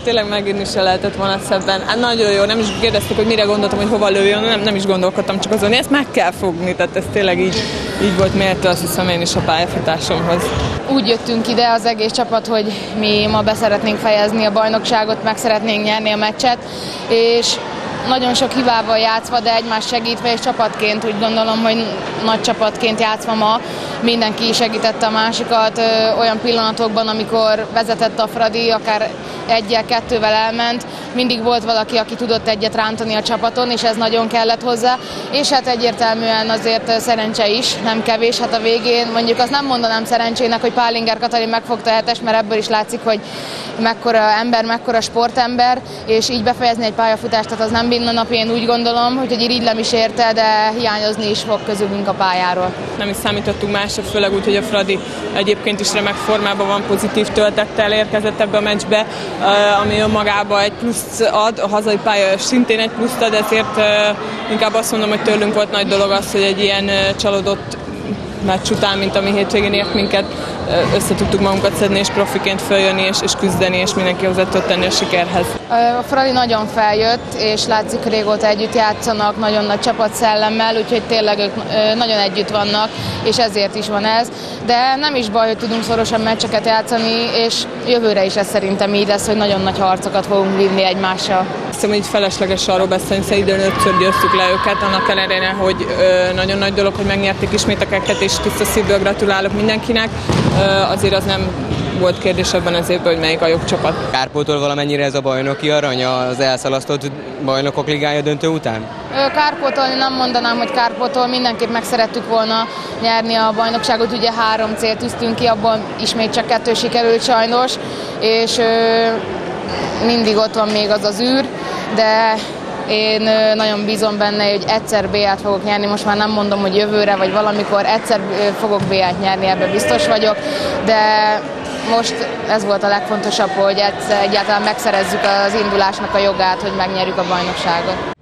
Tényleg megírni se lehetett volna szebben. Hát nagyon jó, nem is kérdezték, hogy mire gondoltam, hogy hova lőjön, nem is gondolkodtam, csak azon, ezt meg kell fogni, tehát ez tényleg így volt méltó, azt hiszem én is a pályafutásomhoz. Úgy jöttünk ide az egész csapat, hogy mi ma beszeretnénk fejezni a bajnokságot, meg szeretnénk nyerni a meccset, és nagyon sok hibával játszva, de egymást segítve, és csapatként úgy gondolom, hogy nagy csapatként játszva ma mindenki segítette a másikat olyan pillanatokban, amikor vezetett a Fradi, akár egyel, kettővel elment, mindig volt valaki, aki tudott egyet rántani a csapaton, és ez nagyon kellett hozzá, és hát egyértelműen azért szerencse is, nem kevés, hát a végén mondjuk azt nem mondanám szerencsének, hogy Pálinger Katalin megfogta a hetes, mert ebből is látszik, hogy mekkora ember, mekkora sportember, és így befejezni egy pályafutást, tehát az nem mindennap, én úgy gondolom, hogy irigylem is érte, de hiányozni is fog közülünk a pályáról. Nem is számítottunk másra, főleg úgy, hogy a Fradi egyébként is remek formában van, pozitív töltettel érkezett ebbe a meccsbe, ami önmagában egy pluszt ad, a hazai pálya szintén egy pluszt ad, ezért inkább azt mondom, hogy tőlünk volt nagy dolog az, hogy egy ilyen csalódott meccs után, mint ami hétvégén ért minket, össze tudtuk magunkat szedni, és profiként följönni, és küzdeni, és mindenki hozzá tud tenni a sikerhez. A Fradi nagyon feljött, és látszik, régóta együtt játszanak, nagyon nagy csapatszellemmel, úgyhogy tényleg ők nagyon együtt vannak, és ezért is van ez. De nem is baj, hogy tudunk szorosan meccseket játszani, és jövőre is ez szerintem így lesz, hogy nagyon nagy harcokat fogunk vívni egymással. Hiszem, hogy felesleges arról beszélni, hiszen időn 5-ször győztük le őket, annak ellenére, hogy nagyon nagy dolog, hogy megnyerték ismét a keket, és tiszta szívből gratulálok mindenkinek. Azért az nem volt kérdés ebben az évben, hogy melyik a jobb csapat. Kárpótol valamennyire ez a bajnoki arany az elszalasztott bajnokok ligája döntő után? Kárpótolni nem mondanám, hogy kárpótol, mindenképp meg szerettük volna nyerni a bajnokságot, ugye 3 célt tűztünk ki, abban ismét csak 2 sikerült sajnos, és mindig ott van még az űr, de én nagyon bízom benne, hogy egyszer BL-t fogok nyerni, most már nem mondom, hogy jövőre, vagy valamikor egyszer fogok BL-t nyerni, ebben biztos vagyok, de most ez volt a legfontosabb, hogy egyáltalán megszerezzük az indulásnak a jogát, hogy megnyerjük a bajnokságot.